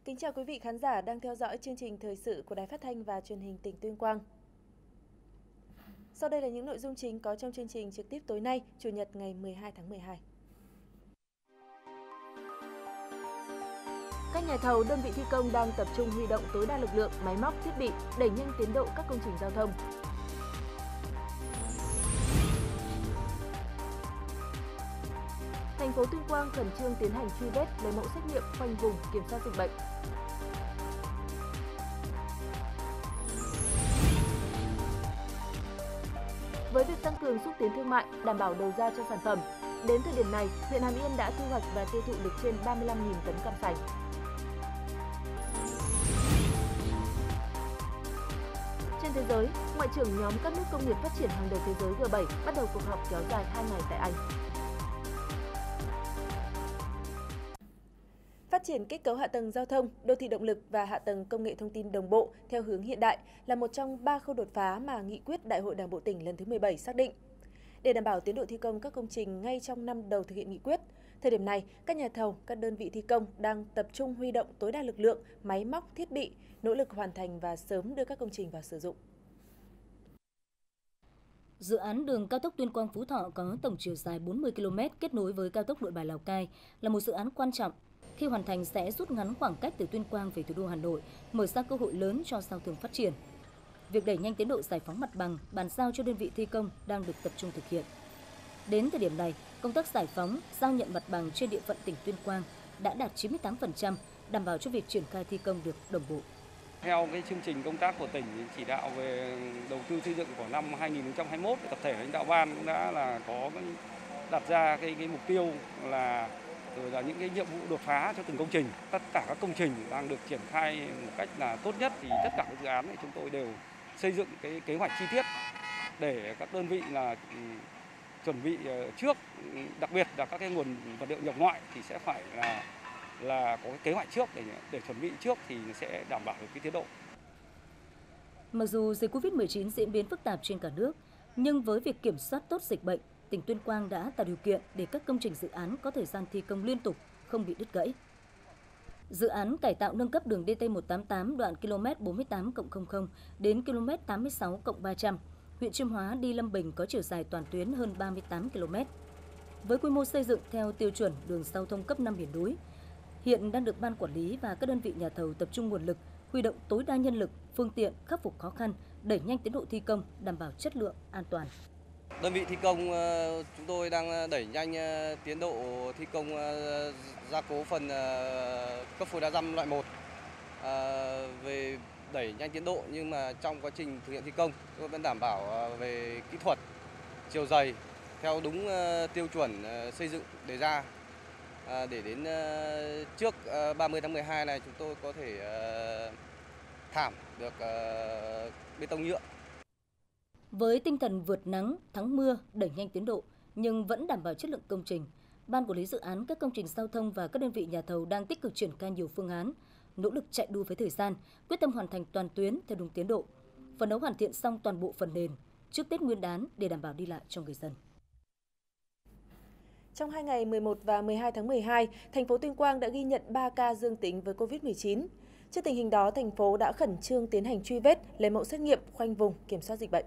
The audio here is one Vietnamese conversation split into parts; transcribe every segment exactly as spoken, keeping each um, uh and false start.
Kính chào quý vị khán giả đang theo dõi chương trình thời sự của Đài Phát thanh và Truyền hình tỉnh Tuyên Quang. Sau đây là những nội dung chính có trong chương trình trực tiếp tối nay, Chủ nhật ngày mười hai tháng mười hai. Các nhà thầu, đơn vị thi công đang tập trung huy động tối đa lực lượng, máy móc, thiết bị, đẩy nhanh tiến độ các công trình giao thông. Thành phố Tuyên Quang khẩn trương tiến hành truy vết, lấy mẫu xét nghiệm, khoanh vùng, kiểm soát dịch bệnh. Với việc tăng cường xúc tiến thương mại, đảm bảo đầu ra cho sản phẩm, đến thời điểm này, huyện Hàm Yên đã thu hoạch và tiêu thụ được trên ba mươi lăm nghìn tấn cam sành. Trên thế giới, Ngoại trưởng nhóm các nước công nghiệp phát triển hàng đầu thế giới G bảy bắt đầu cuộc họp kéo dài hai ngày tại Anh. Phát triển kết cấu hạ tầng giao thông, đô thị động lực và hạ tầng công nghệ thông tin đồng bộ theo hướng hiện đại là một trong ba khâu đột phá mà nghị quyết Đại hội Đảng bộ tỉnh lần thứ mười bảy xác định. Để đảm bảo tiến độ thi công các công trình ngay trong năm đầu thực hiện nghị quyết, thời điểm này, các nhà thầu, các đơn vị thi công đang tập trung huy động tối đa lực lượng, máy móc, thiết bị, nỗ lực hoàn thành và sớm đưa các công trình vào sử dụng. Dự án đường cao tốc Tuyên Quang - Phú Thọ có tổng chiều dài bốn mươi ki lô mét kết nối với cao tốc Nội Bài - Lào Cai là một dự án quan trọng. Khi hoàn thành sẽ rút ngắn khoảng cách từ Tuyên Quang về thủ đô Hà Nội, mở ra cơ hội lớn cho giao thương phát triển. Việc đẩy nhanh tiến độ giải phóng mặt bằng, bàn giao cho đơn vị thi công đang được tập trung thực hiện. Đến thời điểm này, công tác giải phóng, giao nhận mặt bằng trên địa phận tỉnh Tuyên Quang đã đạt chín mươi tám phần trăm, đảm bảo cho việc triển khai thi công được đồng bộ. Theo cái chương trình công tác của tỉnh chỉ đạo về đầu tư xây dựng của năm hai nghìn không trăm hai mươi mốt, tập thể lãnh đạo ban cũng đã là có đặt ra cái, cái mục tiêu là rồi là những cái nhiệm vụ đột phá cho từng công trình. Tất cả các công trình đang được triển khai một cách là tốt nhất thì tất cả các dự án thì chúng tôi đều xây dựng cái kế hoạch chi tiết để các đơn vị là chuẩn bị trước, đặc biệt là các cái nguồn vật liệu nhập ngoại thì sẽ phải là là có cái kế hoạch trước để để chuẩn bị trước thì sẽ đảm bảo được cái tiến độ. Mặc dù dịch Covid mười chín diễn biến phức tạp trên cả nước, nhưng với việc kiểm soát tốt dịch bệnh, tỉnh Tuyên Quang đã tạo điều kiện để các công trình dự án có thời gian thi công liên tục, không bị đứt gãy. Dự án cải tạo nâng cấp đường D T một tám tám đoạn km bốn mươi tám cộng không không đến km tám mươi sáu cộng ba trăm, huyện Chiêm Hóa đi Lâm Bình có chiều dài toàn tuyến hơn ba mươi tám ki lô mét. Với quy mô xây dựng theo tiêu chuẩn đường giao thông cấp năm miền núi, hiện đang được ban quản lý và các đơn vị nhà thầu tập trung nguồn lực, huy động tối đa nhân lực, phương tiện khắc phục khó khăn, đẩy nhanh tiến độ thi công, đảm bảo chất lượng, an toàn. Đơn vị thi công chúng tôi đang đẩy nhanh tiến độ thi công gia cố phần cấp phối đá răm loại một. Về đẩy nhanh tiến độ nhưng mà trong quá trình thực hiện thi công chúng tôi vẫn đảm bảo về kỹ thuật, chiều dày theo đúng tiêu chuẩn xây dựng đề ra. Để đến trước ba mươi tháng mười hai này chúng tôi có thể thảm được bê tông nhựa. Với tinh thần vượt nắng, thắng mưa, đẩy nhanh tiến độ nhưng vẫn đảm bảo chất lượng công trình, Ban quản lý dự án các công trình giao thông và các đơn vị nhà thầu đang tích cực triển khai nhiều phương án, nỗ lực chạy đua với thời gian, quyết tâm hoàn thành toàn tuyến theo đúng tiến độ, phấn đấu hoàn thiện xong toàn bộ phần nền trước Tết Nguyên đán để đảm bảo đi lại cho người dân. Trong hai ngày mười một và mười hai tháng mười hai, thành phố Tuyên Quang đã ghi nhận ba ca dương tính với Covid mười chín. Trước tình hình đó, thành phố đã khẩn trương tiến hành truy vết, lấy mẫu xét nghiệm, khoanh vùng, kiểm soát dịch bệnh.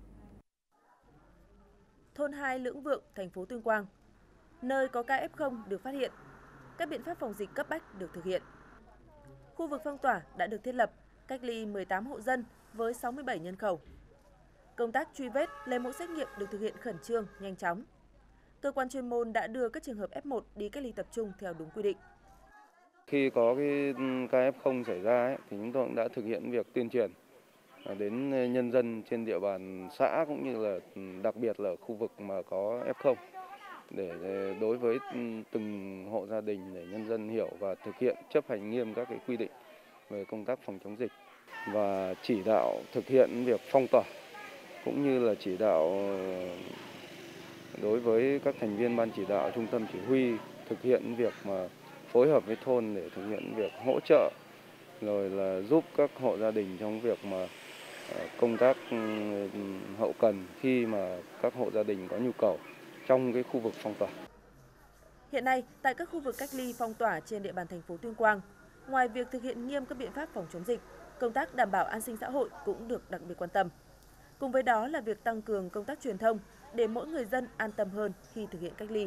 Thôn hai Lưỡng Vượng, thành phố Tuyên Quang, nơi có ca ép không được phát hiện, các biện pháp phòng dịch cấp bách được thực hiện. Khu vực phong tỏa đã được thiết lập, cách ly mười tám hộ dân với sáu mươi bảy nhân khẩu. Công tác truy vết, lấy mẫu xét nghiệm được thực hiện khẩn trương, nhanh chóng. Cơ quan chuyên môn đã đưa các trường hợp ép một đi cách ly tập trung theo đúng quy định. Khi có cái ca ép không xảy ra ấy, thì chúng tôi cũng đã thực hiện việc tuyên truyền đến nhân dân trên địa bàn xã cũng như là đặc biệt là khu vực mà có ép không để đối với từng hộ gia đình để nhân dân hiểu và thực hiện chấp hành nghiêm các cái quy định về công tác phòng chống dịch và chỉ đạo thực hiện việc phong tỏa cũng như là chỉ đạo đối với các thành viên ban chỉ đạo trung tâm chỉ huy thực hiện việc mà phối hợp với thôn để thực hiện việc hỗ trợ rồi là giúp các hộ gia đình trong việc mà công tác hậu cần khi mà các hộ gia đình có nhu cầu trong cái khu vực phong tỏa. Hiện nay, tại các khu vực cách ly phong tỏa trên địa bàn thành phố Tuyên Quang, ngoài việc thực hiện nghiêm các biện pháp phòng chống dịch, công tác đảm bảo an sinh xã hội cũng được đặc biệt quan tâm. Cùng với đó là việc tăng cường công tác truyền thông để mỗi người dân an tâm hơn khi thực hiện cách ly.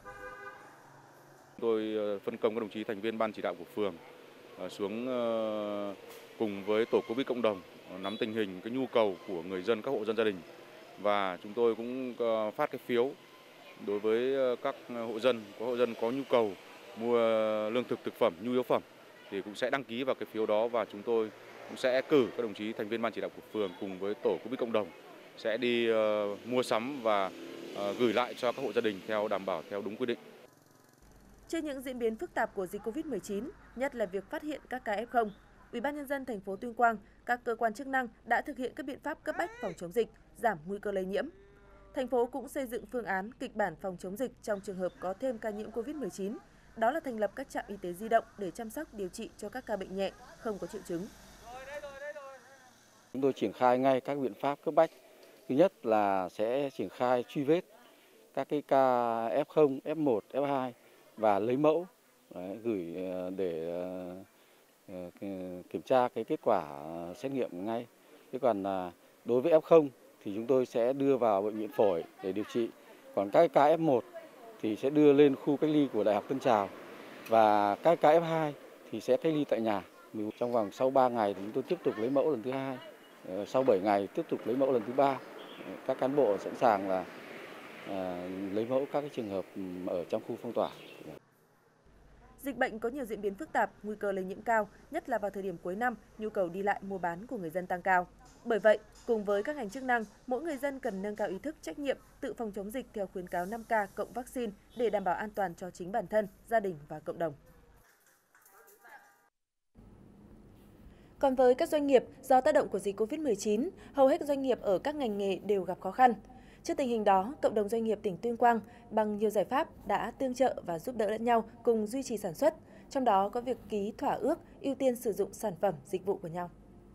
Tôi phân công các đồng chí thành viên ban chỉ đạo của phường xuống cùng với tổ Covid cộng đồng nắm tình hình cái nhu cầu của người dân, các hộ dân gia đình, và chúng tôi cũng phát cái phiếu đối với các hộ dân, có hộ dân có nhu cầu mua lương thực, thực phẩm, nhu yếu phẩm thì cũng sẽ đăng ký vào cái phiếu đó, và chúng tôi cũng sẽ cử các đồng chí thành viên ban chỉ đạo của phường cùng với tổ Covid cộng đồng sẽ đi uh, mua sắm và uh, gửi lại cho các hộ gia đình theo đảm bảo theo đúng quy định. Trước những diễn biến phức tạp của dịch Covid mười chín, nhất là việc phát hiện các ca ép không, Ủy ban nhân dân thành phố Tuyên Quang, các cơ quan chức năng đã thực hiện các biện pháp cấp bách phòng chống dịch, giảm nguy cơ lây nhiễm. Thành phố cũng xây dựng phương án kịch bản phòng chống dịch trong trường hợp có thêm ca nhiễm Covid mười chín, đó là thành lập các trạm y tế di động để chăm sóc điều trị cho các ca bệnh nhẹ, không có triệu chứng. Chúng tôi triển khai ngay các biện pháp cấp bách. Thứ nhất là sẽ triển khai truy vết các cái ca ép không, ép một, ép hai và lấy mẫu đấy, gửi để kiểm tra cái kết quả xét nghiệm ngay. Thế còn đối với ép không thì chúng tôi sẽ đưa vào bệnh viện phổi để điều trị. Còn các ca ép một thì sẽ đưa lên khu cách ly của Đại học Tân Trào, và các ca ép hai thì sẽ cách ly tại nhà. Trong vòng sau ba ngày thì chúng tôi tiếp tục lấy mẫu lần thứ hai, sau bảy ngày tiếp tục lấy mẫu lần thứ ba. Các cán bộ sẵn sàng là à, lấy mẫu các cái trường hợp ở trong khu phong tỏa. Dịch bệnh có nhiều diễn biến phức tạp, nguy cơ lây nhiễm cao, nhất là vào thời điểm cuối năm, nhu cầu đi lại mua bán của người dân tăng cao. Bởi vậy, cùng với các ngành chức năng, mỗi người dân cần nâng cao ý thức trách nhiệm, tự phòng chống dịch theo khuyến cáo năm K cộng vaccine để đảm bảo an toàn cho chính bản thân, gia đình và cộng đồng. Còn với các doanh nghiệp, do tác động của dịch Covid mười chín, hầu hết doanh nghiệp ở các ngành nghề đều gặp khó khăn. Trước tình hình đó, cộng đồng doanh nghiệp tỉnh Tuyên Quang bằng nhiều giải pháp đã tương trợ và giúp đỡ lẫn nhau cùng duy trì sản xuất, trong đó có việc ký thỏa ước ưu tiên sử dụng sản phẩm, dịch vụ của nhau.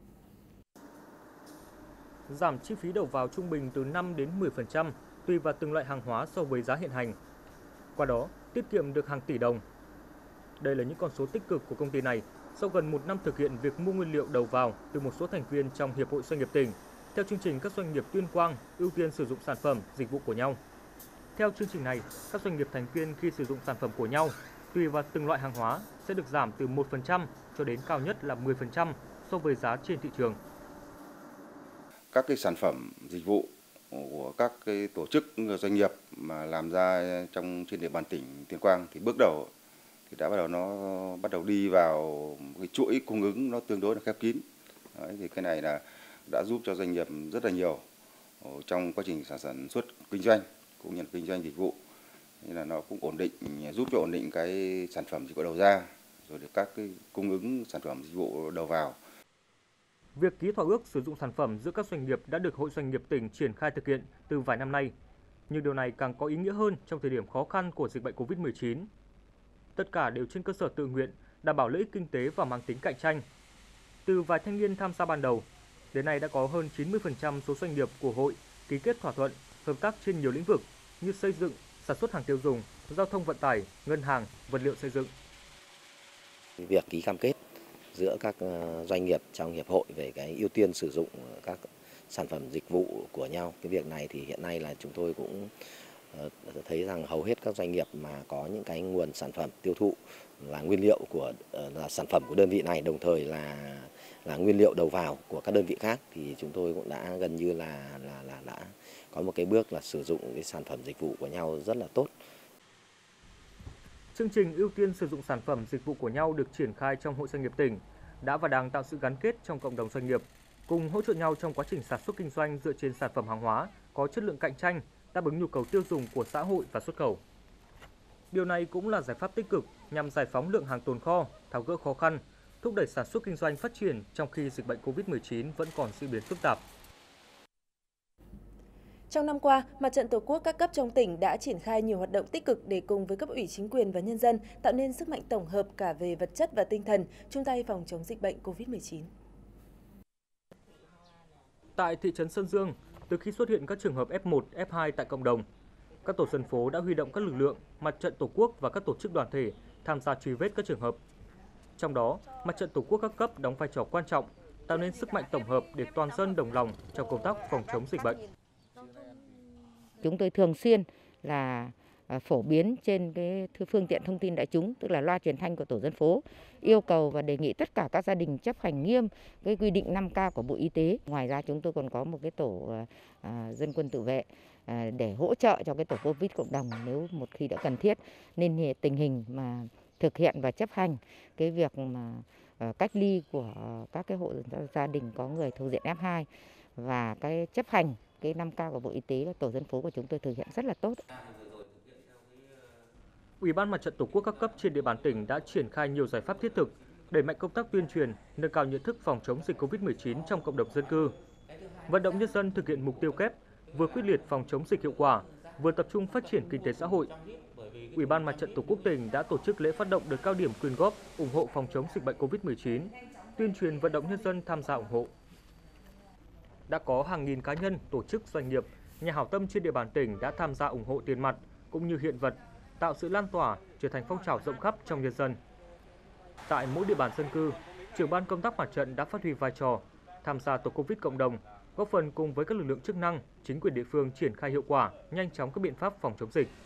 Giảm chi phí đầu vào trung bình từ năm đến mười phần trăm tùy vào từng loại hàng hóa so với giá hiện hành. Qua đó, tiết kiệm được hàng tỷ đồng. Đây là những con số tích cực của công ty này sau gần một năm thực hiện việc mua nguyên liệu đầu vào từ một số thành viên trong Hiệp hội Doanh nghiệp tỉnh, theo chương trình các doanh nghiệp Tuyên Quang ưu tiên sử dụng sản phẩm, dịch vụ của nhau. Theo chương trình này, các doanh nghiệp thành viên khi sử dụng sản phẩm của nhau, tùy vào từng loại hàng hóa sẽ được giảm từ một phần trăm cho đến cao nhất là mười phần trăm so với giá trên thị trường. Các cái sản phẩm, dịch vụ của các cái tổ chức doanh nghiệp mà làm ra trong trên địa bàn tỉnh Tuyên Quang thì bước đầu thì đã bắt đầu nó bắt đầu đi vào cái chuỗi cung ứng nó tương đối là khép kín. Đấy, thì cái này là đã giúp cho doanh nghiệp rất là nhiều trong quá trình sản xuất kinh doanh cũng như là kinh doanh dịch vụ, nên là nó cũng ổn định, giúp cho ổn định cái sản phẩm dịch vụ đầu ra rồi được các cái cung ứng sản phẩm dịch vụ đầu vào. Việc ký thỏa ước sử dụng sản phẩm giữa các doanh nghiệp đã được Hội Doanh nghiệp tỉnh triển khai thực hiện từ vài năm nay, nhưng điều này càng có ý nghĩa hơn trong thời điểm khó khăn của dịch bệnh Covid mười chín. Tất cả đều trên cơ sở tự nguyện, đảm bảo lợi ích kinh tế và mang tính cạnh tranh. Từ vài thanh niên tham gia ban đầu, đến nay đã có hơn chín mươi phần trăm số doanh nghiệp của hội ký kết thỏa thuận hợp tác trên nhiều lĩnh vực như xây dựng, sản xuất hàng tiêu dùng, giao thông vận tải, ngân hàng, vật liệu xây dựng. Việc ký cam kết giữa các doanh nghiệp trong hiệp hội về cái ưu tiên sử dụng các sản phẩm dịch vụ của nhau, cái việc này thì hiện nay là chúng tôi cũng thấy rằng hầu hết các doanh nghiệp mà có những cái nguồn sản phẩm tiêu thụ là nguyên liệu của là sản phẩm của đơn vị này, đồng thời là là nguyên liệu đầu vào của các đơn vị khác, thì chúng tôi cũng đã gần như là là là đã có một cái bước là sử dụng cái sản phẩm dịch vụ của nhau rất là tốt. Chương trình ưu tiên sử dụng sản phẩm dịch vụ của nhau được triển khai trong Hội Doanh nghiệp tỉnh đã và đang tạo sự gắn kết trong cộng đồng doanh nghiệp, cùng hỗ trợ nhau trong quá trình sản xuất kinh doanh dựa trên sản phẩm hàng hóa có chất lượng cạnh tranh, đáp ứng nhu cầu tiêu dùng của xã hội và xuất khẩu. Điều này cũng là giải pháp tích cực nhằm giải phóng lượng hàng tồn kho, tháo gỡ khó khăn, thúc đẩy sản xuất kinh doanh phát triển trong khi dịch bệnh Covid mười chín vẫn còn diễn biến phức tạp. Trong năm qua, Mặt trận Tổ quốc các cấp trong tỉnh đã triển khai nhiều hoạt động tích cực để cùng với cấp ủy chính quyền và nhân dân tạo nên sức mạnh tổng hợp cả về vật chất và tinh thần, chung tay phòng chống dịch bệnh Covid mười chín. Tại thị trấn Sơn Dương, từ khi xuất hiện các trường hợp ép một, ép hai tại cộng đồng, các tổ dân phố đã huy động các lực lượng, Mặt trận Tổ quốc và các tổ chức đoàn thể tham gia truy vết các trường hợp. Trong đó, Mặt trận Tổ quốc các cấp đóng vai trò quan trọng, tạo nên sức mạnh tổng hợp để toàn dân đồng lòng trong công tác phòng chống dịch bệnh. Chúng tôi thường xuyên là phổ biến trên cái phương tiện thông tin đại chúng, tức là loa truyền thanh của tổ dân phố, yêu cầu và đề nghị tất cả các gia đình chấp hành nghiêm cái quy định năm K của Bộ Y tế. Ngoài ra chúng tôi còn có một cái tổ à, dân quân tự vệ à, để hỗ trợ cho cái tổ Covid cộng đồng nếu một khi đã cần thiết. Nên tình hình mà thực hiện và chấp hành cái việc mà à, cách ly của các cái hộ gia đình có người thuộc diện F hai và cái chấp hành cái năm K của Bộ Y tế và tổ dân phố của chúng tôi thực hiện rất là tốt. Ủy ban Mặt trận Tổ quốc các cấp trên địa bàn tỉnh đã triển khai nhiều giải pháp thiết thực, đẩy mạnh công tác tuyên truyền, nâng cao nhận thức phòng chống dịch Covid mười chín trong cộng đồng dân cư, vận động nhân dân thực hiện mục tiêu kép, vừa quyết liệt phòng chống dịch hiệu quả, vừa tập trung phát triển kinh tế xã hội. Ủy ban Mặt trận Tổ quốc tỉnh đã tổ chức lễ phát động đợt cao điểm quyên góp ủng hộ phòng chống dịch bệnh Covid mười chín, tuyên truyền vận động nhân dân tham gia ủng hộ. Đã có hàng nghìn cá nhân, tổ chức, doanh nghiệp, nhà hảo tâm trên địa bàn tỉnh đã tham gia ủng hộ tiền mặt cũng như hiện vật, tạo sự lan tỏa, trở thành phong trào rộng khắp trong nhân dân. Tại mỗi địa bàn dân cư, trưởng ban công tác mặt trận đã phát huy vai trò, tham gia tổ Covid cộng đồng, góp phần cùng với các lực lượng chức năng, chính quyền địa phương triển khai hiệu quả, nhanh chóng các biện pháp phòng chống dịch.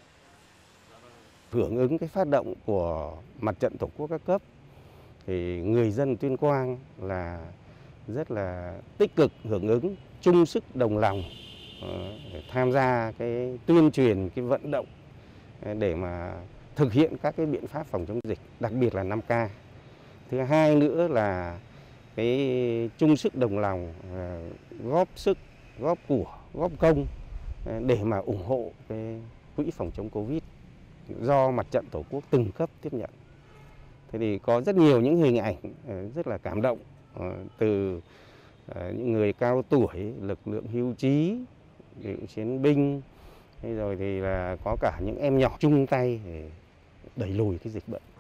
Hưởng ứng cái phát động của Mặt trận Tổ quốc các cấp, thì người dân Tuyên Quang là rất là tích cực hưởng ứng, chung sức đồng lòng để tham gia cái tuyên truyền, cái vận động để mà thực hiện các cái biện pháp phòng chống dịch, đặc biệt là năm K. Thứ hai nữa là cái chung sức đồng lòng, góp sức, góp của, góp công để mà ủng hộ cái quỹ phòng chống Covid do Mặt trận Tổ quốc từng cấp tiếp nhận. Thế thì có rất nhiều những hình ảnh rất là cảm động từ những người cao tuổi, lực lượng hưu trí, cựu chiến binh, thế rồi thì là có cả những em nhỏ chung tay để đẩy lùi cái dịch bệnh.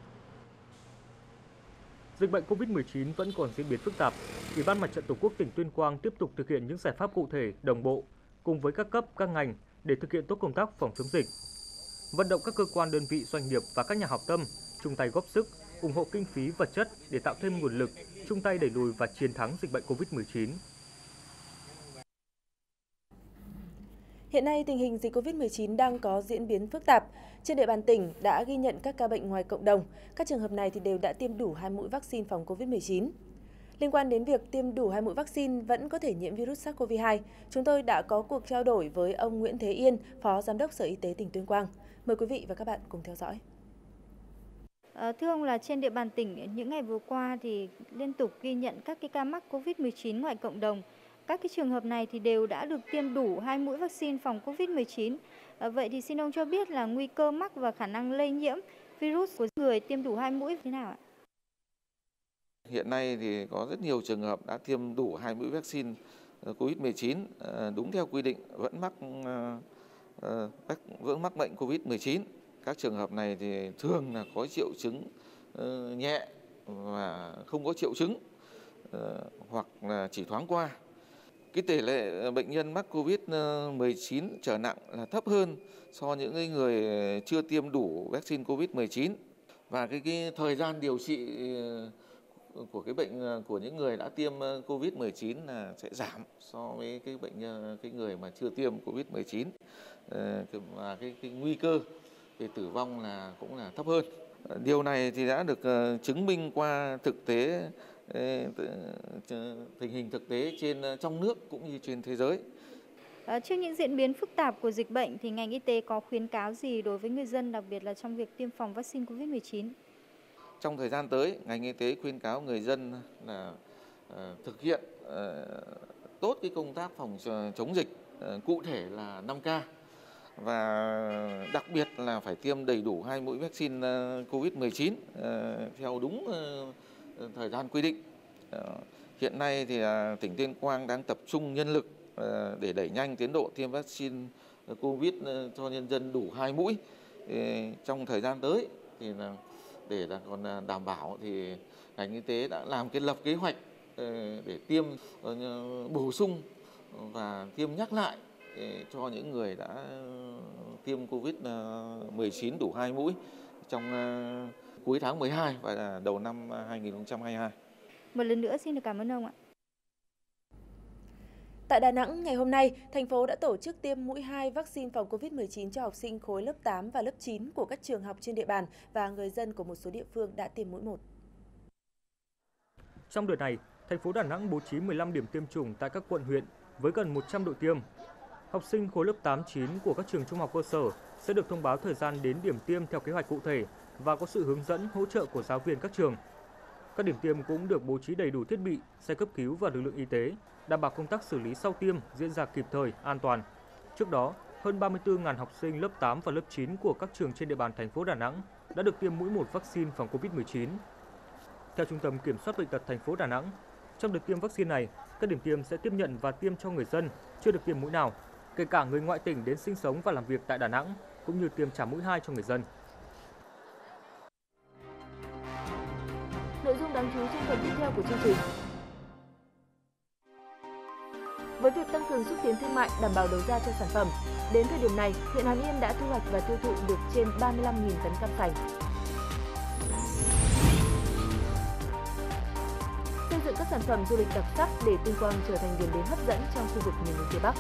Dịch bệnh Covid mười chín vẫn còn diễn biến phức tạp. Ủy ban Mặt trận Tổ quốc tỉnh Tuyên Quang tiếp tục thực hiện những giải pháp cụ thể, đồng bộ cùng với các cấp, các ngành để thực hiện tốt công tác phòng chống dịch. Vận động các cơ quan, đơn vị, doanh nghiệp và các nhà hảo tâm chung tay góp sức, ủng hộ kinh phí vật chất để tạo thêm nguồn lực, chung tay đẩy lùi và chiến thắng dịch bệnh Covid mười chín. Hiện nay, tình hình dịch Covid mười chín đang có diễn biến phức tạp. Trên địa bàn tỉnh đã ghi nhận các ca bệnh ngoài cộng đồng. Các trường hợp này thì đều đã tiêm đủ hai mũi vaccine phòng Covid mười chín. Liên quan đến việc tiêm đủ hai mũi vaccine vẫn có thể nhiễm virus SARS-xê o vê hai, chúng tôi đã có cuộc trao đổi với ông Nguyễn Thế Yên, Phó Giám đốc Sở Y tế tỉnh Tuyên Quang. Mời quý vị và các bạn cùng theo dõi. À, thưa ông, là trên địa bàn tỉnh những ngày vừa qua thì liên tục ghi nhận các cái ca mắc Covid mười chín ngoài cộng đồng. Các cái trường hợp này thì đều đã được tiêm đủ hai mũi vaccine phòng Covid mười chín. À, vậy thì xin ông cho biết là nguy cơ mắc và khả năng lây nhiễm virus của người tiêm đủ hai mũi thế nào ạ? Hiện nay thì có rất nhiều trường hợp đã tiêm đủ hai mũi vaccine Covid mười chín đúng theo quy định vẫn mắc vẫn mắc bệnh Covid mười chín. Các trường hợp này thì thường là có triệu chứng nhẹ và không có triệu chứng hoặc là chỉ thoáng qua. Cái tỷ lệ bệnh nhân mắc Covid mười chín trở nặng là thấp hơn so với những người chưa tiêm đủ vaccine Covid mười chín, và cái, cái thời gian điều trị của cái bệnh của những người đã tiêm Covid mười chín là sẽ giảm so với cái bệnh cái người mà chưa tiêm Covid mười chín, và cái, cái nguy cơ về tử vong là cũng là thấp hơn. Điều này thì đã được chứng minh qua thực tế, tình hình thực tế trên trong nước cũng như trên thế giới. À, trước những diễn biến phức tạp của dịch bệnh thì ngành y tế có khuyến cáo gì đối với người dân, đặc biệt là trong việc tiêm phòng vaccine Covid mười chín? Trong thời gian tới, ngành y tế khuyến cáo người dân là uh, thực hiện uh, tốt cái công tác phòng chống dịch, uh, cụ thể là năm K, và đặc biệt là phải tiêm đầy đủ hai mũi vaccine uh, Covid mười chín uh, theo đúng uh, thời gian quy định. Uh, hiện nay thì uh, tỉnh Tuyên Quang đang tập trung nhân lực uh, để đẩy nhanh tiến độ tiêm vaccine Covid uh, cho nhân dân đủ hai mũi. Uh, trong thời gian tới thì là để là còn đảm bảo thì ngành y tế đã làm cái lập kế hoạch để tiêm bổ sung và tiêm nhắc lại cho những người đã tiêm Covid mười chín đủ hai mũi trong cuối tháng mười hai và đầu năm hai nghìn không trăm hai mươi hai. Một lần nữa xin được cảm ơn ông ạ. Tại Đà Nẵng, ngày hôm nay, thành phố đã tổ chức tiêm mũi hai vaccine phòng Covid mười chín cho học sinh khối lớp tám và lớp chín của các trường học trên địa bàn và người dân của một số địa phương đã tiêm mũi một. Trong đợt này, thành phố Đà Nẵng bố trí mười lăm điểm tiêm chủng tại các quận huyện với gần một trăm đội tiêm. Học sinh khối lớp tám, chín của các trường trung học cơ sở sẽ được thông báo thời gian đến điểm tiêm theo kế hoạch cụ thể và có sự hướng dẫn hỗ trợ của giáo viên các trường. Các điểm tiêm cũng được bố trí đầy đủ thiết bị, xe cấp cứu và lực lượng y tế, đảm bảo công tác xử lý sau tiêm diễn ra kịp thời, an toàn. Trước đó, hơn ba mươi tư nghìn học sinh lớp tám và lớp chín của các trường trên địa bàn thành phố Đà Nẵng đã được tiêm mũi một vaccine phòng Covid mười chín. Theo Trung tâm Kiểm soát Bệnh tật thành phố Đà Nẵng, trong đợt tiêm vaccine này, các điểm tiêm sẽ tiếp nhận và tiêm cho người dân chưa được tiêm mũi nào, kể cả người ngoại tỉnh đến sinh sống và làm việc tại Đà Nẵng, cũng như tiêm trả mũi hai cho người dân. Nội dung đáng chú ý trong phần tiếp theo của chương trình. Với việc tăng cường xúc tiến thương mại, đảm bảo đầu ra cho sản phẩm, đến thời điểm này, huyện Hàm Yên đã thu hoạch và tiêu thụ được trên ba mươi lăm nghìn tấn cam sành. Xây dựng các sản phẩm du lịch đặc sắc để Tuyên Quang trở thành điểm đến hấp dẫn trong khu vực miền núi phía Bắc.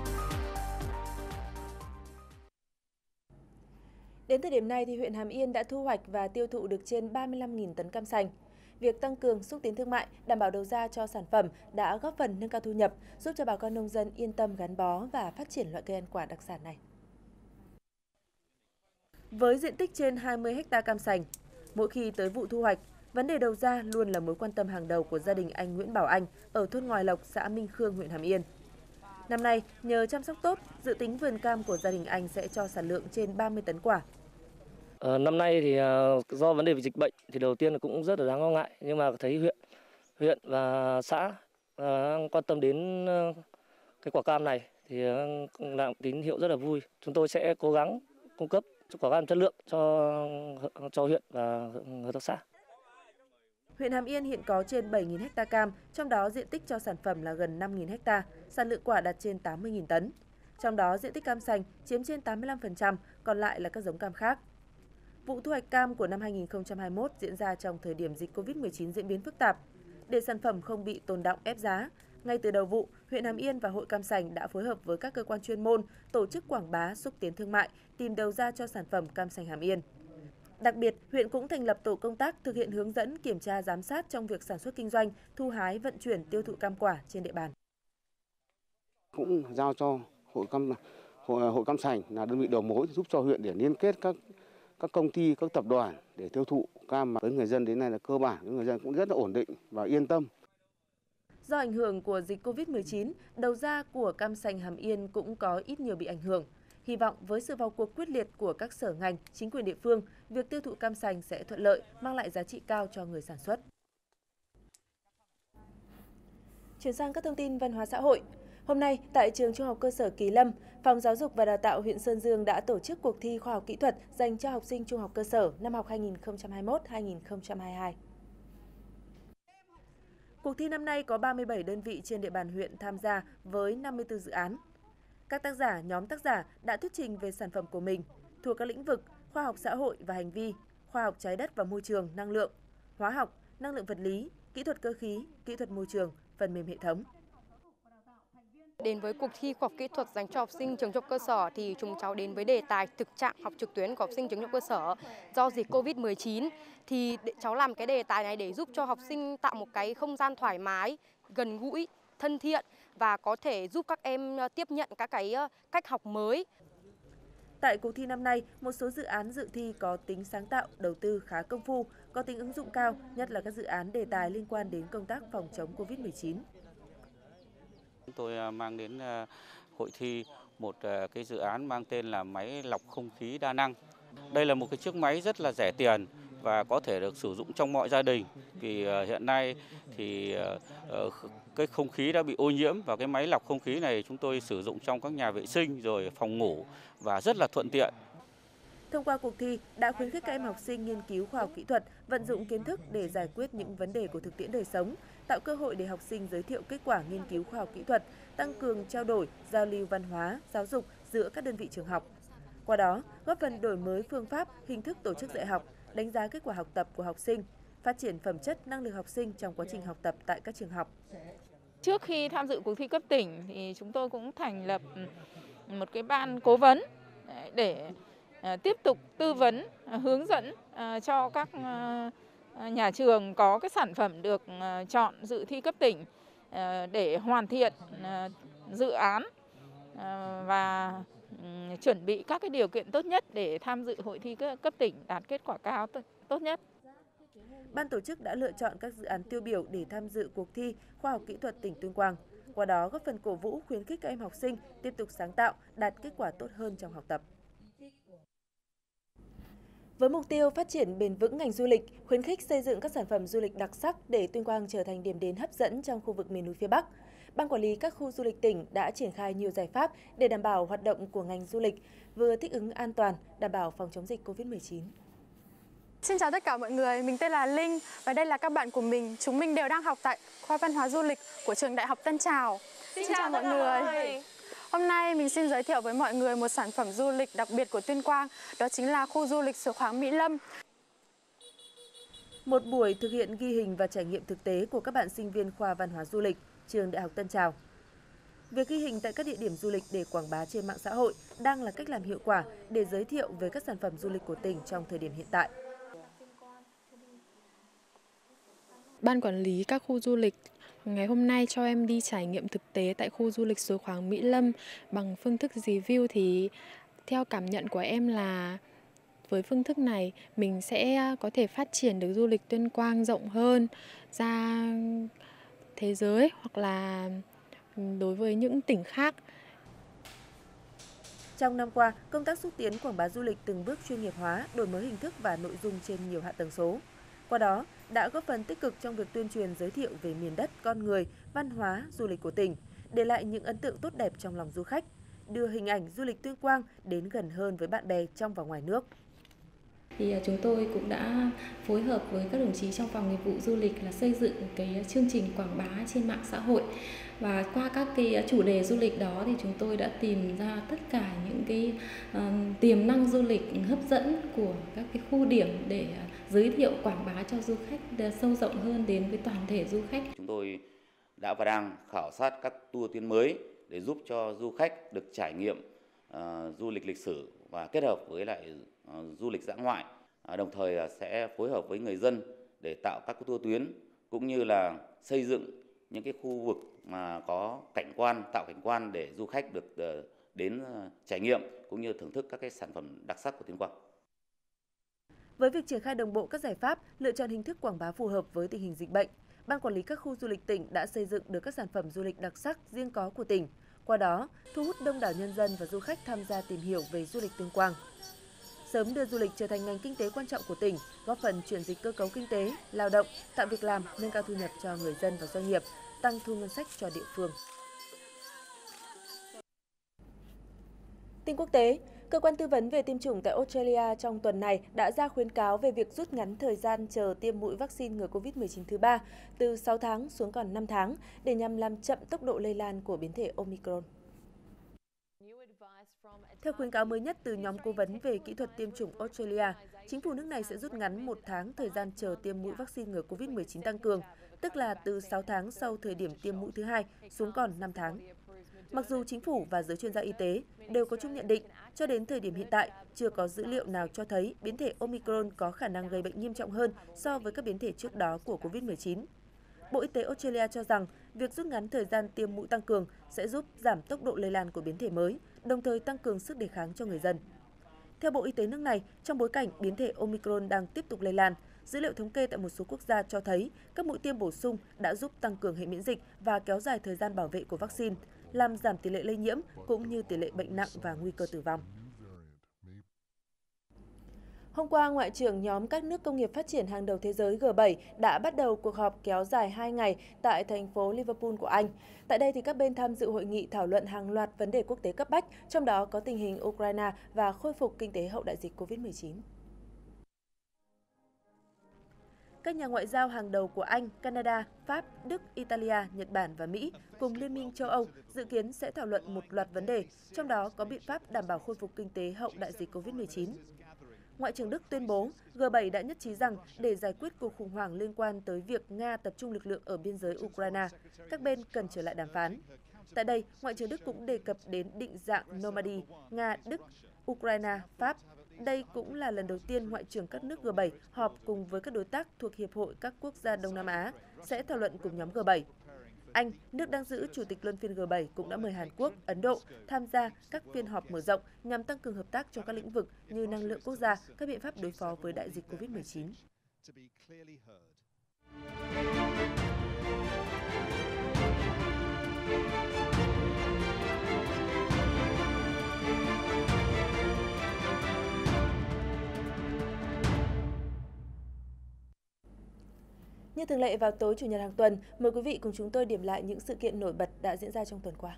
Đến thời điểm này, thì huyện Hàm Yên đã thu hoạch và tiêu thụ được trên ba mươi lăm nghìn tấn cam sành. Việc tăng cường xúc tiến thương mại, đảm bảo đầu ra cho sản phẩm đã góp phần nâng cao thu nhập, giúp cho bà con nông dân yên tâm gắn bó và phát triển loại cây ăn quả đặc sản này. Với diện tích trên hai mươi héc ta cam sành, mỗi khi tới vụ thu hoạch, vấn đề đầu ra luôn là mối quan tâm hàng đầu của gia đình anh Nguyễn Bảo Anh ở thôn Ngòi Lộc, xã Minh Khương, huyện Hàm Yên. Năm nay, nhờ chăm sóc tốt, dự tính vườn cam của gia đình anh sẽ cho sản lượng trên ba mươi tấn quả. À, năm nay thì do vấn đề về dịch bệnh thì đầu tiên là cũng rất là đáng lo ngại, nhưng mà thấy huyện huyện và xã à, quan tâm đến cái quả cam này thì là tín hiệu rất là vui. Chúng tôi sẽ cố gắng cung cấp quả cam chất lượng cho cho huyện và hợp tác xã. Huyện Hàm Yên hiện có trên bảy nghìn héc ta cam, trong đó diện tích cho sản phẩm là gần năm nghìn héc ta, sản lượng quả đạt trên tám mươi nghìn tấn. Trong đó diện tích cam sành chiếm trên tám mươi lăm phần trăm, còn lại là các giống cam khác. Vụ thu hoạch cam của năm hai nghìn không trăm hai mươi mốt diễn ra trong thời điểm dịch Covid mười chín diễn biến phức tạp. Để sản phẩm không bị tồn đọng ép giá, ngay từ đầu vụ, huyện Hàm Yên và Hội Cam Sành đã phối hợp với các cơ quan chuyên môn tổ chức quảng bá, xúc tiến thương mại, tìm đầu ra cho sản phẩm cam sành Hàm Yên. Đặc biệt, huyện cũng thành lập tổ công tác thực hiện hướng dẫn, kiểm tra, giám sát trong việc sản xuất kinh doanh, thu hái, vận chuyển, tiêu thụ cam quả trên địa bàn. Cũng giao cho Hội Cam Hội, Hội Cam Sành là đơn vị đầu mối giúp cho huyện để liên kết các các công ty, các tập đoàn để tiêu thụ cam mà với người dân đến nay là cơ bản, người dân cũng rất là ổn định và yên tâm. Do ảnh hưởng của dịch Covid mười chín, đầu ra của cam sành Hàm Yên cũng có ít nhiều bị ảnh hưởng. Hy vọng với sự vào cuộc quyết liệt của các sở ngành, chính quyền địa phương, việc tiêu thụ cam sành sẽ thuận lợi, mang lại giá trị cao cho người sản xuất. Chuyển sang các thông tin văn hóa xã hội. Hôm nay, tại trường Trung học cơ sở Kỳ Lâm, Phòng Giáo dục và Đào tạo huyện Sơn Dương đã tổ chức cuộc thi khoa học kỹ thuật dành cho học sinh trung học cơ sở năm học hai nghìn không trăm hai mươi mốt hai nghìn không trăm hai mươi hai. Cuộc thi năm nay có ba mươi bảy đơn vị trên địa bàn huyện tham gia với năm mươi tư dự án. Các tác giả, nhóm tác giả đã thuyết trình về sản phẩm của mình thuộc các lĩnh vực khoa học xã hội và hành vi, khoa học trái đất và môi trường, năng lượng, hóa học, năng lượng vật lý, kỹ thuật cơ khí, kỹ thuật môi trường, phần mềm hệ thống. Đến với cuộc thi khoa học kỹ thuật dành cho học sinh trường trung học cơ sở thì chúng cháu đến với đề tài thực trạng học trực tuyến của học sinh trường trung học cơ sở do dịch Covid mười chín. Thì cháu làm cái đề tài này để giúp cho học sinh tạo một cái không gian thoải mái, gần gũi, thân thiện và có thể giúp các em tiếp nhận các cái cách học mới. Tại cuộc thi năm nay, một số dự án dự thi có tính sáng tạo, đầu tư khá công phu, có tính ứng dụng cao, nhất là các dự án đề tài liên quan đến công tác phòng chống Covid mười chín. Tôi mang đến hội thi một cái dự án mang tên là máy lọc không khí đa năng. Đây là một cái chiếc máy rất là rẻ tiền và có thể được sử dụng trong mọi gia đình. Vì hiện nay thì cái không khí đã bị ô nhiễm và cái máy lọc không khí này chúng tôi sử dụng trong các nhà vệ sinh rồi phòng ngủ và rất là thuận tiện. Thông qua cuộc thi đã khuyến khích các em học sinh nghiên cứu khoa học kỹ thuật, vận dụng kiến thức để giải quyết những vấn đề của thực tiễn đời sống, tạo cơ hội để học sinh giới thiệu kết quả nghiên cứu khoa học kỹ thuật, tăng cường trao đổi, giao lưu văn hóa, giáo dục giữa các đơn vị trường học. Qua đó, góp phần đổi mới phương pháp, hình thức tổ chức dạy học, đánh giá kết quả học tập của học sinh, phát triển phẩm chất năng lực học sinh trong quá trình học tập tại các trường học. Trước khi tham dự cuộc thi cấp tỉnh thì chúng tôi cũng thành lập một cái ban cố vấn để tiếp tục tư vấn, hướng dẫn cho các nhà trường có cái sản phẩm được chọn dự thi cấp tỉnh để hoàn thiện dự án và chuẩn bị các cái điều kiện tốt nhất để tham dự hội thi cấp tỉnh đạt kết quả cao tốt nhất. Ban tổ chức đã lựa chọn các dự án tiêu biểu để tham dự cuộc thi Khoa học Kỹ thuật tỉnh Tuyên Quang. Qua đó góp phần cổ vũ khuyến khích các em học sinh tiếp tục sáng tạo, đạt kết quả tốt hơn trong học tập. Với mục tiêu phát triển bền vững ngành du lịch, khuyến khích xây dựng các sản phẩm du lịch đặc sắc để Tuyên Quang trở thành điểm đến hấp dẫn trong khu vực miền núi phía Bắc, Ban Quản lý các khu du lịch tỉnh đã triển khai nhiều giải pháp để đảm bảo hoạt động của ngành du lịch, vừa thích ứng an toàn, đảm bảo phòng chống dịch Covid mười chín. Xin chào tất cả mọi người, mình tên là Linh và đây là các bạn của mình. Chúng mình đều đang học tại khoa văn hóa du lịch của trường Đại học Tân Trào. Xin, xin chào mọi người. người. Hôm nay mình xin giới thiệu với mọi người một sản phẩm du lịch đặc biệt của Tuyên Quang, đó chính là khu du lịch Suối Khoáng Mỹ Lâm. Một buổi thực hiện ghi hình và trải nghiệm thực tế của các bạn sinh viên khoa văn hóa du lịch, trường Đại học Tân Trào. Việc ghi hình tại các địa điểm du lịch để quảng bá trên mạng xã hội đang là cách làm hiệu quả để giới thiệu về các sản phẩm du lịch của tỉnh trong thời điểm hiện tại. Ban quản lý các khu du lịch ngày hôm nay cho em đi trải nghiệm thực tế tại khu du lịch Suối Khoáng Mỹ Lâm bằng phương thức review, thì theo cảm nhận của em là với phương thức này mình sẽ có thể phát triển được du lịch Tuyên Quang rộng hơn ra thế giới hoặc là đối với những tỉnh khác. Trong năm qua, công tác xúc tiến quảng bá du lịch từng bước chuyên nghiệp hóa, đổi mới hình thức và nội dung trên nhiều hạ tầng số. Qua đó, đã góp phần tích cực trong việc tuyên truyền giới thiệu về miền đất, con người, văn hóa, du lịch của tỉnh, để lại những ấn tượng tốt đẹp trong lòng du khách, đưa hình ảnh du lịch Tuyên Quang đến gần hơn với bạn bè trong và ngoài nước. Thì chúng tôi cũng đã phối hợp với các đồng chí trong phòng nghiệp vụ du lịch là xây dựng cái chương trình quảng bá trên mạng xã hội. Và qua các cái chủ đề du lịch đó thì chúng tôi đã tìm ra tất cả những cái uh, tiềm năng du lịch hấp dẫn của các cái khu điểm để uh, giới thiệu quảng bá cho du khách sâu rộng hơn đến với toàn thể du khách. Chúng tôi đã và đang khảo sát các tour tuyến mới để giúp cho du khách được trải nghiệm uh, du lịch lịch sử và kết hợp với lại uh, du lịch dã ngoại. Uh, đồng thời uh, sẽ phối hợp với người dân để tạo các tour tuyến cũng như là xây dựng những cái khu vực mà có cảnh quan, tạo cảnh quan để du khách được uh, đến uh, trải nghiệm cũng như thưởng thức các cái sản phẩm đặc sắc của Tuyên Quang. Với việc triển khai đồng bộ các giải pháp, lựa chọn hình thức quảng bá phù hợp với tình hình dịch bệnh, Ban Quản lý các khu du lịch tỉnh đã xây dựng được các sản phẩm du lịch đặc sắc riêng có của tỉnh. Qua đó, thu hút đông đảo nhân dân và du khách tham gia tìm hiểu về du lịch Tuyên Quang. Sớm đưa du lịch trở thành ngành kinh tế quan trọng của tỉnh, góp phần chuyển dịch cơ cấu kinh tế, lao động, tạo việc làm, nâng cao thu nhập cho người dân và doanh nghiệp, tăng thu ngân sách cho địa phương. Tin quốc tế, Cơ quan tư vấn về tiêm chủng tại Australia trong tuần này đã ra khuyến cáo về việc rút ngắn thời gian chờ tiêm mũi vaccine ngừa Covid mười chín thứ ba từ sáu tháng xuống còn năm tháng để nhằm làm chậm tốc độ lây lan của biến thể Omicron. Theo khuyến cáo mới nhất từ nhóm cố vấn về kỹ thuật tiêm chủng Australia, chính phủ nước này sẽ rút ngắn một tháng thời gian chờ tiêm mũi vaccine ngừa Covid mười chín tăng cường, tức là từ sáu tháng sau thời điểm tiêm mũi thứ hai xuống còn năm tháng. Mặc dù chính phủ và giới chuyên gia y tế đều có chung nhận định, cho đến thời điểm hiện tại, chưa có dữ liệu nào cho thấy biến thể Omicron có khả năng gây bệnh nghiêm trọng hơn so với các biến thể trước đó của Covid mười chín. Bộ Y tế Australia cho rằng việc rút ngắn thời gian tiêm mũi tăng cường sẽ giúp giảm tốc độ lây lan của biến thể mới, đồng thời tăng cường sức đề kháng cho người dân. Theo Bộ Y tế nước này, trong bối cảnh biến thể Omicron đang tiếp tục lây lan, dữ liệu thống kê tại một số quốc gia cho thấy các mũi tiêm bổ sung đã giúp tăng cường hệ miễn dịch và kéo dài thời gian bảo vệ của vaccine, làm giảm tỷ lệ lây nhiễm cũng như tỷ lệ bệnh nặng và nguy cơ tử vong. Hôm qua, Ngoại trưởng nhóm các nước công nghiệp phát triển hàng đầu thế giới G bảy đã bắt đầu cuộc họp kéo dài hai ngày tại thành phố Liverpool của Anh. Tại đây, thì các bên tham dự hội nghị thảo luận hàng loạt vấn đề quốc tế cấp bách, trong đó có tình hình Ukraine và khôi phục kinh tế hậu đại dịch Covid mười chín. Các nhà ngoại giao hàng đầu của Anh, Canada, Pháp, Đức, Italia, Nhật Bản và Mỹ cùng Liên minh châu Âu dự kiến sẽ thảo luận một loạt vấn đề, trong đó có biện pháp đảm bảo khôi phục kinh tế hậu đại dịch Covid mười chín. Ngoại trưởng Đức tuyên bố G bảy đã nhất trí rằng để giải quyết cuộc khủng hoảng liên quan tới việc Nga tập trung lực lượng ở biên giới Ukraine, các bên cần trở lại đàm phán. Tại đây, Ngoại trưởng Đức cũng đề cập đến định dạng Normandy, Nga, Đức, Ukraine, Pháp. Đây cũng là lần đầu tiên Ngoại trưởng các nước G bảy họp cùng với các đối tác thuộc Hiệp hội các quốc gia Đông Nam Á, sẽ thảo luận cùng nhóm G bảy. Anh, nước đang giữ Chủ tịch luân phiên G bảy, cũng đã mời Hàn Quốc, Ấn Độ tham gia các phiên họp mở rộng nhằm tăng cường hợp tác trong các lĩnh vực như năng lượng quốc gia, các biện pháp đối phó với đại dịch Covid mười chín. Như thường lệ vào tối Chủ nhật hàng tuần, mời quý vị cùng chúng tôi điểm lại những sự kiện nổi bật đã diễn ra trong tuần qua.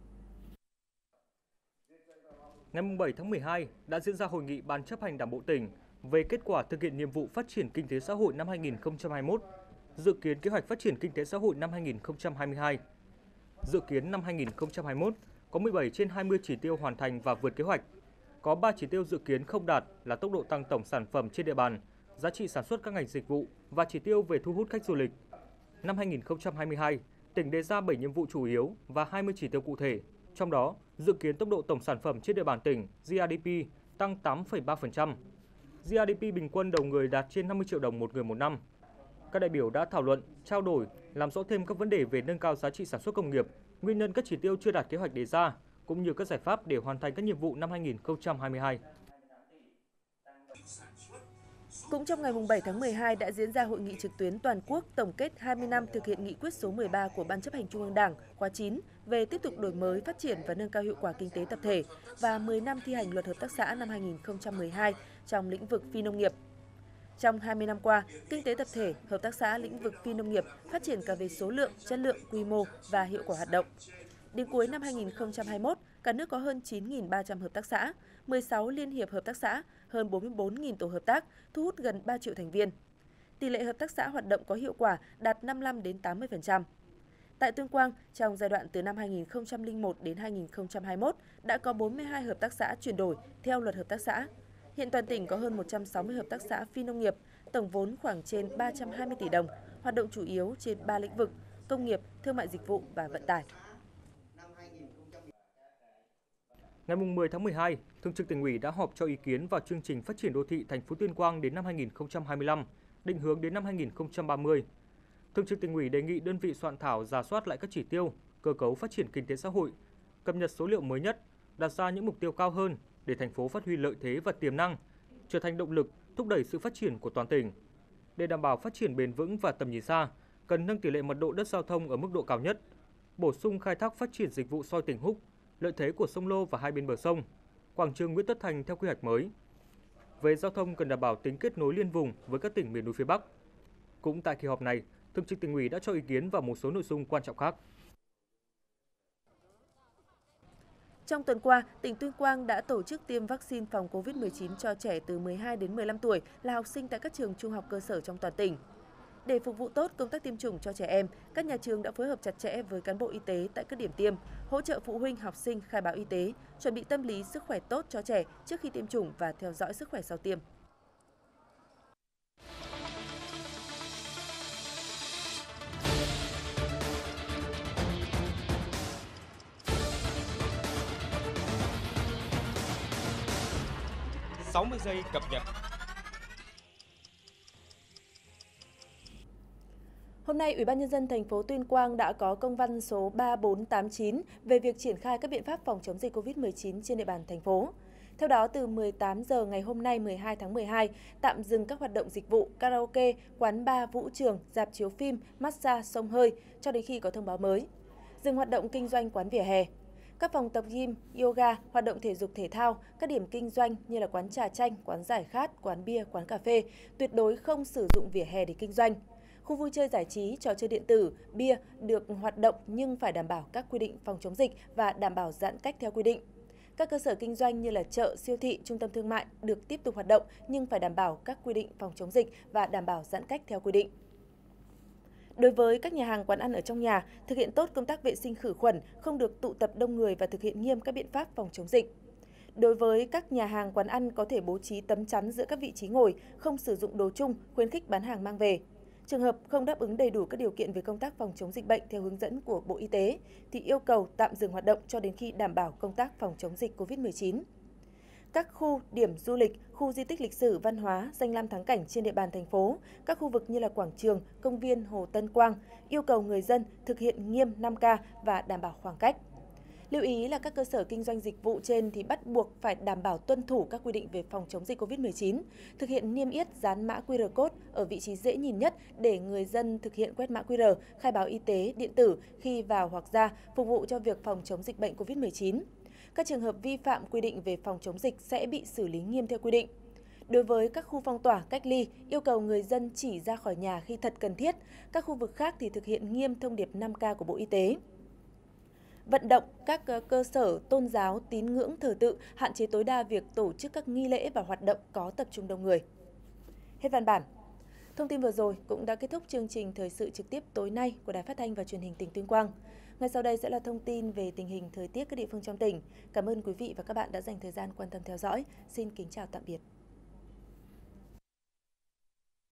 Ngày bảy tháng mười hai đã diễn ra hội nghị Ban chấp hành Đảng bộ tỉnh về kết quả thực hiện nhiệm vụ phát triển kinh tế xã hội năm hai nghìn không trăm hai mươi mốt, dự kiến kế hoạch phát triển kinh tế xã hội năm hai nghìn không trăm hai mươi hai. Dự kiến năm hai nghìn không trăm hai mươi mốt có mười bảy trên hai mươi chỉ tiêu hoàn thành và vượt kế hoạch. Có ba chỉ tiêu dự kiến không đạt là tốc độ tăng tổng sản phẩm trên địa bàn, giá trị sản xuất các ngành dịch vụ và chỉ tiêu về thu hút khách du lịch. Năm hai nghìn không trăm hai mươi hai, tỉnh đề ra bảy nhiệm vụ chủ yếu và hai mươi chỉ tiêu cụ thể. Trong đó, dự kiến tốc độ tổng sản phẩm trên địa bàn tỉnh G D P tăng tám phẩy ba phần trăm. G D P bình quân đầu người đạt trên năm mươi triệu đồng một người một năm. Các đại biểu đã thảo luận, trao đổi, làm rõ thêm các vấn đề về nâng cao giá trị sản xuất công nghiệp, nguyên nhân các chỉ tiêu chưa đạt kế hoạch đề ra, cũng như các giải pháp để hoàn thành các nhiệm vụ năm hai nghìn không trăm hai mươi hai. Cũng trong ngày bảy tháng mười hai đã diễn ra hội nghị trực tuyến toàn quốc tổng kết hai mươi năm thực hiện nghị quyết số mười ba của Ban chấp hành Trung ương Đảng khóa chín về tiếp tục đổi mới, phát triển và nâng cao hiệu quả kinh tế tập thể và mười năm thi hành luật hợp tác xã năm hai nghìn không trăm mười hai trong lĩnh vực phi nông nghiệp. Trong hai mươi năm qua, kinh tế tập thể, hợp tác xã lĩnh vực phi nông nghiệp phát triển cả về số lượng, chất lượng, quy mô và hiệu quả hoạt động. Đến cuối năm hai nghìn không trăm hai mươi mốt, cả nước có hơn chín nghìn ba trăm hợp tác xã, mười sáu liên hiệp hợp tác xã, hơn bốn mươi bốn nghìn tổ hợp tác, thu hút gần ba triệu thành viên. Tỷ lệ hợp tác xã hoạt động có hiệu quả đạt năm mươi lăm đến tám mươi phần trăm. Tại Tuyên Quang, trong giai đoạn từ năm hai nghìn không trăm lẻ một đến hai nghìn không trăm hai mươi mốt, đã có bốn mươi hai hợp tác xã chuyển đổi theo luật hợp tác xã. Hiện toàn tỉnh có hơn một trăm sáu mươi hợp tác xã phi nông nghiệp, tổng vốn khoảng trên ba trăm hai mươi tỷ đồng, hoạt động chủ yếu trên ba lĩnh vực: công nghiệp, thương mại dịch vụ và vận tải. Ngày mười tháng mười hai, Thường trực Tỉnh ủy đã họp cho ý kiến vào chương trình phát triển đô thị thành phố Tuyên Quang đến năm hai nghìn không trăm hai mươi lăm, định hướng đến năm hai nghìn không trăm ba mươi. Thường trực Tỉnh ủy đề nghị đơn vị soạn thảo rà soát lại các chỉ tiêu, cơ cấu phát triển kinh tế xã hội, cập nhật số liệu mới nhất, đặt ra những mục tiêu cao hơn để thành phố phát huy lợi thế và tiềm năng, trở thành động lực thúc đẩy sự phát triển của toàn tỉnh. Để đảm bảo phát triển bền vững và tầm nhìn xa, cần nâng tỷ lệ mật độ đất giao thông ở mức độ cao nhất, bổ sung khai thác phát triển dịch vụ soi tỉnh Húc, lợi thế của sông Lô và hai bên bờ sông, quảng trường Nguyễn Tất Thành theo quy hoạch mới. Về giao thông cần đảm bảo tính kết nối liên vùng với các tỉnh miền núi phía Bắc. Cũng tại kỳ họp này, Thường trực Tỉnh ủy đã cho ý kiến vào một số nội dung quan trọng khác. Trong tuần qua, tỉnh Tuyên Quang đã tổ chức tiêm vaccine phòng Covid mười chín cho trẻ từ mười hai đến mười lăm tuổi là học sinh tại các trường trung học cơ sở trong toàn tỉnh. Để phục vụ tốt công tác tiêm chủng cho trẻ em, các nhà trường đã phối hợp chặt chẽ với cán bộ y tế tại các điểm tiêm, hỗ trợ phụ huynh học sinh khai báo y tế, chuẩn bị tâm lý sức khỏe tốt cho trẻ trước khi tiêm chủng và theo dõi sức khỏe sau tiêm. sáu mươi giây cập nhật. Hôm nay, Ủy ban Nhân dân thành phố Tuyên Quang đã có công văn số ba bốn tám chín về việc triển khai các biện pháp phòng chống dịch Covid mười chín trên địa bàn thành phố. Theo đó, từ mười tám giờ ngày hôm nay mười hai tháng mười hai, tạm dừng các hoạt động dịch vụ karaoke, quán bar, vũ trường, rạp chiếu phim, massage, xông hơi cho đến khi có thông báo mới. Dừng hoạt động kinh doanh quán vỉa hè. Các phòng tập gym, yoga, hoạt động thể dục thể thao, các điểm kinh doanh như là quán trà chanh, quán giải khát, quán bia, quán cà phê tuyệt đối không sử dụng vỉa hè để kinh doanh. Khu vui chơi giải trí, trò chơi điện tử, bia được hoạt động nhưng phải đảm bảo các quy định phòng chống dịch và đảm bảo giãn cách theo quy định. Các cơ sở kinh doanh như là chợ, siêu thị, trung tâm thương mại được tiếp tục hoạt động nhưng phải đảm bảo các quy định phòng chống dịch và đảm bảo giãn cách theo quy định. Đối với các nhà hàng quán ăn ở trong nhà, thực hiện tốt công tác vệ sinh khử khuẩn, không được tụ tập đông người và thực hiện nghiêm các biện pháp phòng chống dịch. Đối với các nhà hàng quán ăn có thể bố trí tấm chắn giữa các vị trí ngồi, không sử dụng đồ chung, khuyến khích bán hàng mang về. Trường hợp không đáp ứng đầy đủ các điều kiện về công tác phòng chống dịch bệnh theo hướng dẫn của Bộ Y tế thì yêu cầu tạm dừng hoạt động cho đến khi đảm bảo công tác phòng chống dịch covid mười chín. Các khu điểm du lịch, khu di tích lịch sử, văn hóa, danh lam thắng cảnh trên địa bàn thành phố, các khu vực như là quảng trường, công viên, hồ Tân Quang yêu cầu người dân thực hiện nghiêm năm K và đảm bảo khoảng cách. Lưu ý là các cơ sở kinh doanh dịch vụ trên thì bắt buộc phải đảm bảo tuân thủ các quy định về phòng chống dịch covid mười chín, thực hiện niêm yết dán mã quy rờ code ở vị trí dễ nhìn nhất để người dân thực hiện quét mã quy rờ, khai báo y tế điện tử khi vào hoặc ra, phục vụ cho việc phòng chống dịch bệnh covid mười chín. Các trường hợp vi phạm quy định về phòng chống dịch sẽ bị xử lý nghiêm theo quy định. Đối với các khu phong tỏa, cách ly, yêu cầu người dân chỉ ra khỏi nhà khi thật cần thiết, các khu vực khác thì thực hiện nghiêm thông điệp năm K của Bộ Y tế. Vận động các cơ sở tôn giáo, tín ngưỡng thờ tự, hạn chế tối đa việc tổ chức các nghi lễ và hoạt động có tập trung đông người. Hết văn bản. Thông tin vừa rồi cũng đã kết thúc chương trình thời sự trực tiếp tối nay của Đài Phát thanh và Truyền hình tỉnh Tuyên Quang. Ngay sau đây sẽ là thông tin về tình hình thời tiết các địa phương trong tỉnh. Cảm ơn quý vị và các bạn đã dành thời gian quan tâm theo dõi. Xin kính chào tạm biệt.